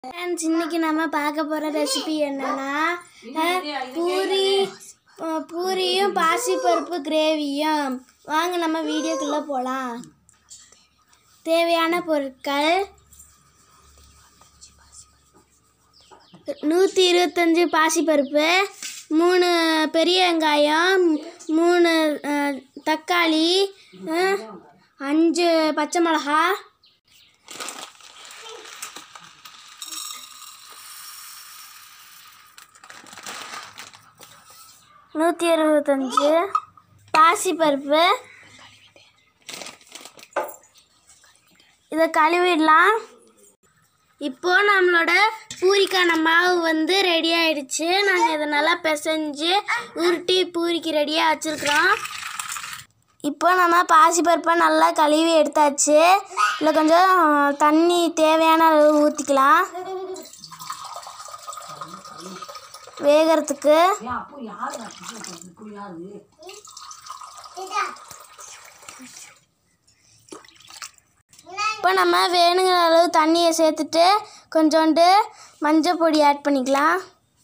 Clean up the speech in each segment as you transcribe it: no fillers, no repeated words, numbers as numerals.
Friends, இன்னைக்கு நம்ம பார்க்க போகிற ரெசிபி என்னன்னா பூரியும் பாசிப்பருப்பு கிரேவியும். வாங்க நம்ம வீடியோக்குள்ளே போகலாம். தேவையான பொருட்கள்: 125 பாசிப்பருப்பு, 3 பெரிய வெங்காயம், 3 தக்காளி, 5 பச்சை மிளகா, 125 பாசிப்பருப்பு. இதை கழுவிடலாம். இப்போ நம்மளோட பூரிக்கான மாவு ரெடி ஆயிடுச்சு. நாங்கள் இதை நல்லா பிசைஞ்சு உருட்டி பூரிக்கு ரெடியாக வச்சுருக்குறோம். இப்போ நம்ம பாசிப்பருப்பை நல்லா கழுவி எடுத்தாச்சு. இல்லை கொஞ்சம் தண்ணி தேவையான அளவு ஊற்றிக்கலாம் வேகிறதுக்கு. இப்போ நம்ம வேணுங்கிற அளவு தண்ணியை சேர்த்துட்டு கொஞ்சோண்டு மஞ்சள் பொடி ஆட் பண்ணிக்கலாம்.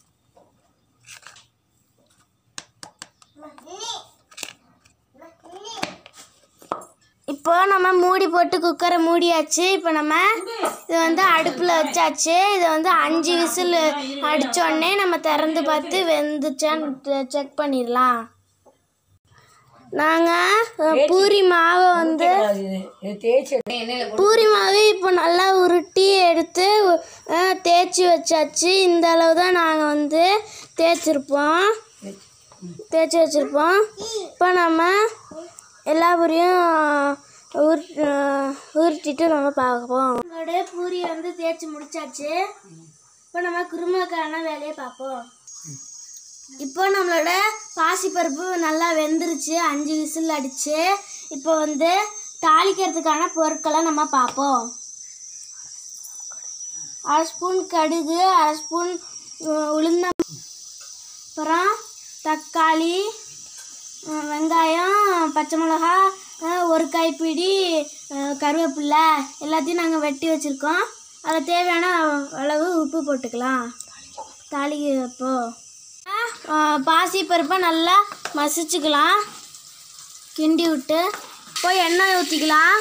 இப்போ நம்ம மூடி போட்டு குக்கரை மூடியாச்சு. இப்போ நம்ம இது அடுப்பில் வச்சாச்சு. இதை 5 விசில் அடித்தோடனே நம்ம திறந்து பார்த்து வெந்துச்சான்னு செக் பண்ணிடலாம். நாங்கள் பூரி மாவை இப்போ நல்லா உருட்டி எடுத்து தேய்ச்சி வச்சாச்சு. இந்த அளவு தான் நாங்கள் தேய்ச்சி வச்சுருப்போம். இப்போ நம்ம எல்லா பூரியும் உருட்டிட்டு நம்ம பார்ப்போம். நம்மளோட பூரியை தேய்ச்சி முடிச்சாச்சு. இப்போ நம்ம குருமாக்கான வேலையை பார்ப்போம். இப்போ நம்மளோட பாசிப்பருப்பு நல்லா வெந்துருச்சு. 5 விசில் அடிச்சு. இப்போ தாளிக்கிறதுக்கான பொருட்களை நம்ம பார்ப்போம். 1/2 ஸ்பூன் கடுகு, 1/2 ஸ்பூன் உளுந்தம், அப்புறம் தக்காளி, வெங்காயம், பச்சை மிளகா, 1 கைப்பிடி கருவேப்பிலை எல்லாத்தையும் நாங்கள் வெட்டி வச்சுருக்கோம். அதில் தேவையான அளவு உப்பு போட்டுக்கலாம். தாளிக்கிறப்போ பாசிப்பருப்பை நல்லா மசிச்சுக்கலாம். கிண்டி விட்டு இப்போ எண்ணெய் ஊற்றிக்கலாம்.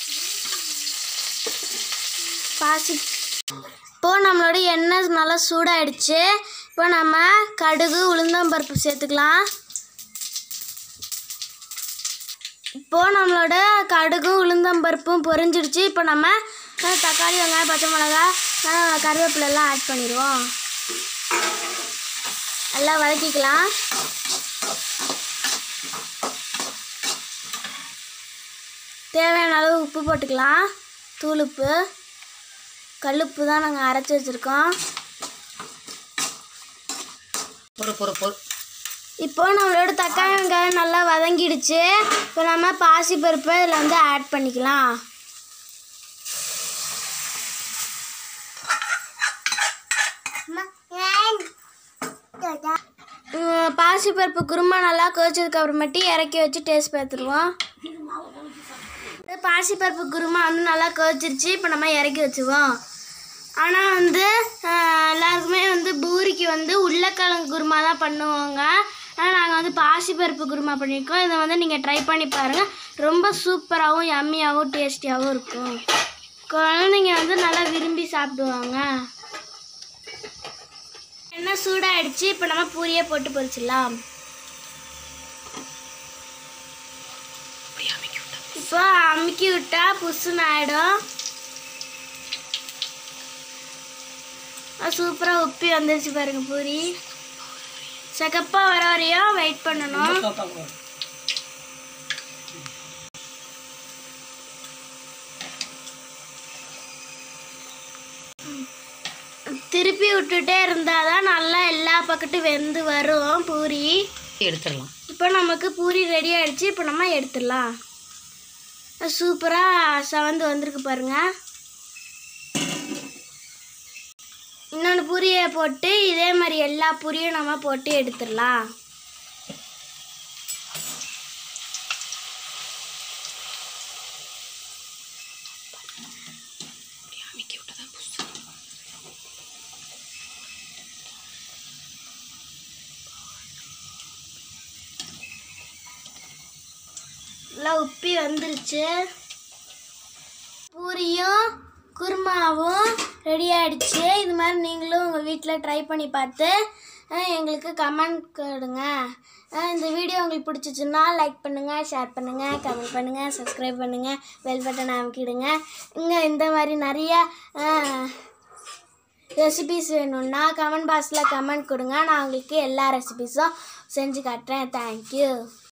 இப்போ நம்மளோட எண்ணெய் நல்லா சூடாகிடுச்சு. இப்போ நம்ம கடுகு, உளுந்தம்பருப்பு சேர்த்துக்கலாம். இப்போது நம்மளோட கடுகு, உளுந்தம்பருப்பும் பொரிஞ்சிடுச்சு. இப்போ நம்ம தக்காளி, வெங்காயம், பச்சை மிளகா, கருவேப்பிலெல்லாம் ஆட் பண்ணிடுவோம். நல்லா வதக்கிக்கலாம். தேவையான அளவு உப்பு போட்டுக்கலாம். தூளுப்பு, கல்லுப்பு தான் நாங்கள் அரைச்சி வச்சுருக்கோம். இப்போ நம்மளோட தக்காளி, வெங்காயம் நல்லா வதங்கிடுச்சு. இப்போ நம்ம பாசிப்பருப்பை இதில் ஆட் பண்ணிக்கலாம். பாசிப்பருப்பு குருமா நல்லா கொதிச்சதுக்கு அப்புறமேட்டு இறக்கி வச்சு டேஸ்ட் பார்த்துருவோம். பாசிப்பருப்பு குருமா நல்லா கொதிச்சிருச்சு. இப்போ நம்ம இறக்கி வச்சுருவோம். ஆனால் எல்லாருக்குமே பூரிக்கு உருளைக்கிழங்கு குருமா தான் பண்ணுவாங்க. ஆனால் நாங்கள் பாசிப்பருப்பு குருமா பண்ணியிருக்கோம். இதை நீங்கள் ட்ரை பண்ணி பாருங்கள். ரொம்ப சூப்பராகவும் யம்மியாகவும் டேஸ்டியாகவும் இருக்கும். குழந்தைங்க நல்லா விரும்பி சாப்பிடுவாங்க. எண்ணெய் சூடாகிடுச்சு. இப்போ நம்ம பூரியை போட்டு பொரிச்சிடலாம். இப்போ அமுக்கி விட்டா புஷ்ஷுன்னு ஆகிடும். சூப்பராக உப்பி வந்துருச்சு பாருங்க. பூரி செகப்பாக வர வரையும் வெயிட் பண்ணணும். திருப்பி விட்டுட்டே இருந்தால் தான் நல்லா எல்லா பக்கட்டும் வெந்து வரும் பூரி. எடுத்துடலாம். இப்போ நமக்கு பூரி ரெடி ஆகிடுச்சு. இப்போ நம்ம எடுத்துடலாம். சூப்பராக செவந்து வந்திருக்கு பாருங்கள். இன்னொன்று பூரியை போட்டு இதே மாதிரி எல்லா பூரியும் நம்ம போட்டு எடுத்துடலாம். நல்லா உப்பி வந்துருச்சு. பூரியும் குருமாவும் ரெடி ஆகிடுச்சு. இது மாதிரி நீங்களும் உங்கள் வீட்டில் ட்ரை பண்ணி பார்த்து எங்களுக்கு கமெண்ட் கொடுங்க. இந்த வீடியோ உங்களுக்கு பிடிச்சிச்சுன்னா லைக் பண்ணுங்கள், ஷேர் பண்ணுங்கள், கமெண்ட் பண்ணுங்கள், சப்ஸ்கிரைப் பண்ணுங்கள், பெல் பட்டன் அமைக்கிடுங்க. இந்த மாதிரி நிறைய ரெசிபீஸ் வேணும்னா கமெண்ட் பாக்ஸில் கமெண்ட் கொடுங்க. நான் உங்களுக்கு எல்லா ரெசிபீஸும் செஞ்சு காட்டுறேன். தேங்க்யூ.